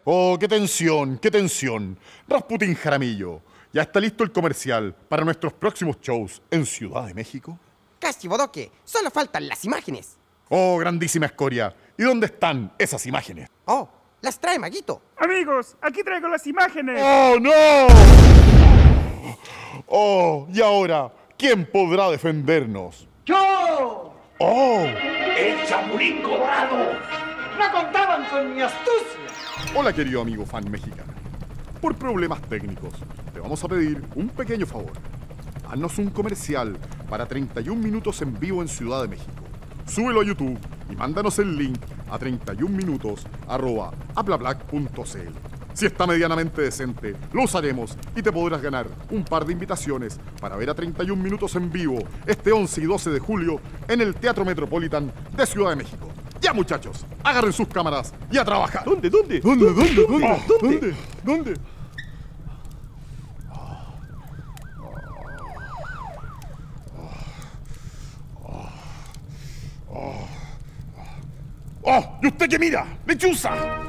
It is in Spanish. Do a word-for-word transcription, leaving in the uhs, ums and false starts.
Oh, qué tensión, qué tensión. Rasputín Jaramillo, ¿ya está listo el comercial para nuestros próximos shows en Ciudad de México? Casi, Bodoque, solo faltan las imágenes. Oh, grandísima escoria. ¿Y dónde están esas imágenes? Oh, las trae Maguito. Amigos, aquí traigo las imágenes. ¡Oh, no! Oh, y ahora, ¿quién podrá defendernos? ¡Yo! ¡Oh! ¡El Chapulín Colorado! ¡No contaban con mi astucia! Hola, querido amigo fan mexicano. Por problemas técnicos, te vamos a pedir un pequeño favor. Haznos un comercial para treinta y un minutos en vivo en Ciudad de México. Súbelo a YouTube y mándanos el link a treinta y un minutos arroba aplablac punto cl. Si está medianamente decente, lo usaremos y te podrás ganar un par de invitaciones para ver a treinta y un minutos en vivo este once y doce de julio en el Teatro Metropolitan de Ciudad de México. Ya, muchachos, agarren sus cámaras y a trabajar. ¿Dónde, dónde? ¿Dónde, dónde, dónde? Ah, ¿Dónde? ¿Dónde? ¡Oh! ¿Y usted qué mira? ¡Lechuza!